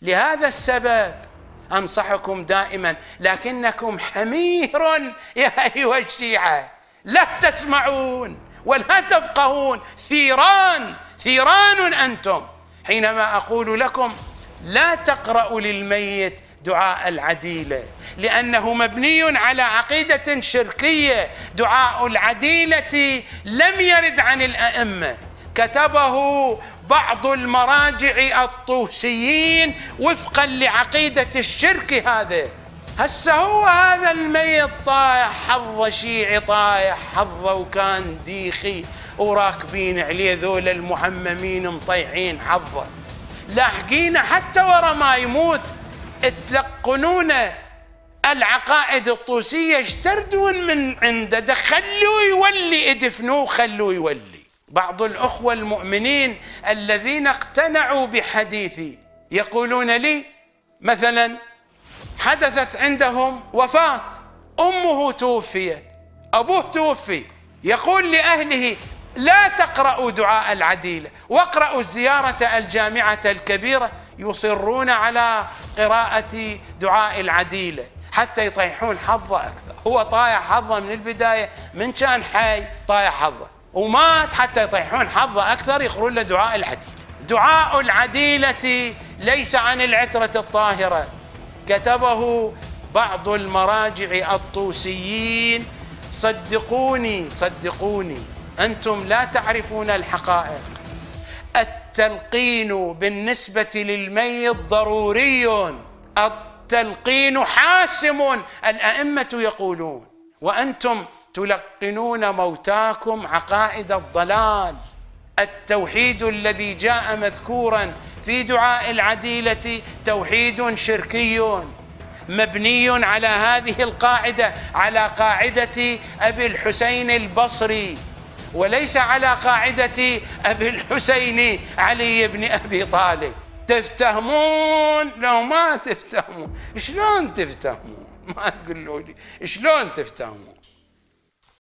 لهذا السبب أنصحكم دائما، لكنكم حمير يا أيها الشيعة، لا تسمعون ولا تفقهون، ثيران أنتم حينما أقول لكم لا تقرأوا للميت دعاء العديلة، لأنه مبني على عقيدة شركية. دعاء العديلة لم يرد عن الأئمة، كتبه بعض المراجع الطوسيين وفقا لعقيدة الشرك. هسه هو هذا الميت طايح حظه شيعي، طايح حظه وكان ديخي وراكبين عليه ذول المحممين مطيحين حظه، لاحقين حتى ورا ما يموت تلقنون العقائد الطوسية، اشتردون من عنده، خلوا يولي، ادفنوه خلوا يولي. بعض الأخوة المؤمنين الذين اقتنعوا بحديثي يقولون لي مثلا حدثت عندهم وفاة، أمه توفيت، أبوه توفي، يقول لأهله لا تقرأوا دعاء العديلة واقرأوا الزيارة الجامعة الكبيرة. يصرون على قراءة دعاء العديلة حتى يطيحون حظه أكثر. هو طايح حظه من البداية، من كان حي طايح حظه ومات، حتى يطيحون حظه أكثر يقرون له دعاء العديلة. دعاء العديلة ليس عن العترة الطاهرة، كتبه بعض المراجع الطوسيين. صدقوني أنتم لا تعرفون الحقائق. التلقين بالنسبة للميت ضروري، التلقين حاسم، الأئمة يقولون، وأنتم تلقنون موتاكم عقائد الضلال. التوحيد الذي جاء مذكورا في دعاء العديلة توحيد شركي مبني على هذه القاعدة، على قاعدة أبي الحسين البصري، وليس على قاعدة أبي الحسين علي بن أبي طالب. تفتهمون؟ لو ما تفتهمون. شلون تفتهمون؟ ما تقولوا لي شلون تفتهمون؟